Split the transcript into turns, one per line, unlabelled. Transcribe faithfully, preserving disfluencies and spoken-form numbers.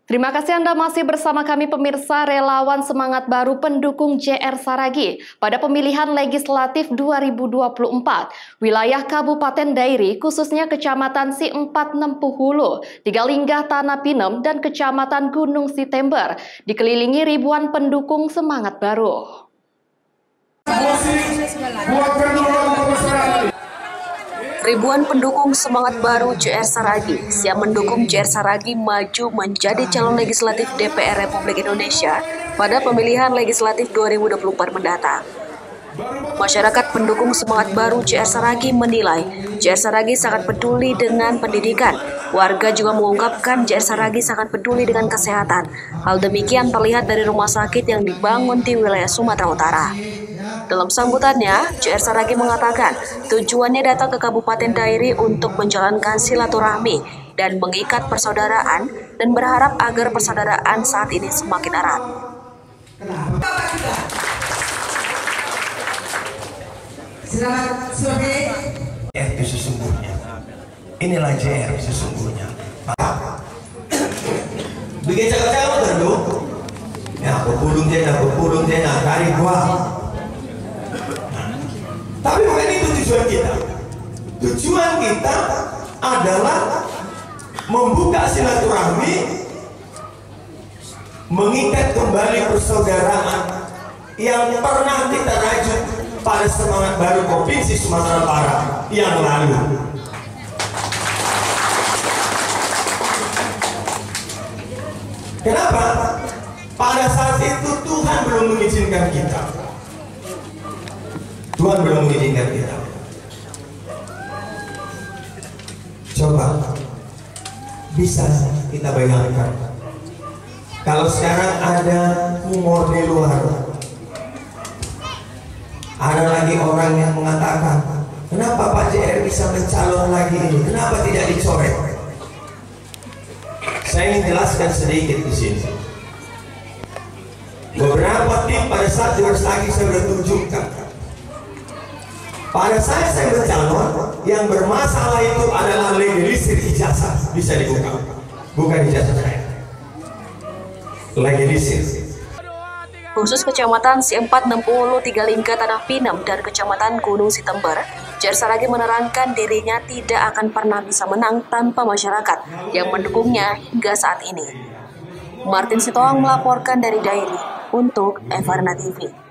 Terima kasih Anda masih bersama kami pemirsa. Relawan Semangat Baru pendukung J R Saragih pada pemilihan legislatif dua ribu dua puluh empat. Wilayah Kabupaten Dairi, khususnya Kecamatan Si Empat Nempuh Hulu, Tigalinggah Tanah Pinem, dan Kecamatan Gunung Sitember, dikelilingi ribuan pendukung Semangat Baru.
Ribuan pendukung Semangat Baru J R Saragih siap mendukung J R Saragih maju menjadi calon legislatif D P R Republik Indonesia pada pemilihan legislatif dua ribu dua puluh empat mendatang. Masyarakat pendukung Semangat Baru J R Saragih menilai J R Saragih sangat peduli dengan pendidikan. Warga juga mengungkapkan J R Saragih sangat peduli dengan kesehatan. Hal demikian terlihat dari rumah sakit yang dibangun di wilayah Sumatera Utara. Dalam sambutannya, J R Saragih mengatakan tujuannya datang ke Kabupaten Dairi untuk menjalankan silaturahmi dan mengikat persaudaraan dan berharap agar persaudaraan saat ini semakin erat.
Selamat sore. Itu sesungguhnya. Inilah J R sesungguhnya. Bikin cakap-cakap dulu. Ya, berpulung dia, berpulung dia, nak cari gua. Tapi bukan itu tujuan kita. Tujuan kita adalah membuka silaturahmi, mengikat kembali persaudaraan yang pernah kita rajut pada Semangat Baru Provinsi Sumatera Utara yang lalu. Kenapa? Pada saat itu Tuhan belum mengizinkan kita. Tuhan belum mengizinkan kita. Coba bisa kita bayangkan kalau sekarang ada humor di luar, ada lagi orang yang mengatakan, kenapa Pak J R bisa mencalon lagi ini, kenapa tidak dicoret? Saya ingin jelaskan sedikit di sini. Beberapa tim pada saat J R Saragih saya sudah tunjukkan. Pada saat saya bercalon, yang bermasalah itu adalah legalisir ijazah, bisa dibuka, bukan ijazah saya. Legalisir.
Khusus Kecamatan Si Empat Nempuh Hulu, Tigalinggah Tanah Pinem, dan Kecamatan Gunung Sitember, J R Saragih menerangkan dirinya tidak akan pernah bisa menang tanpa masyarakat yang mendukungnya hingga saat ini. Martin Sitoang melaporkan dari Dairi untuk Evarna T V.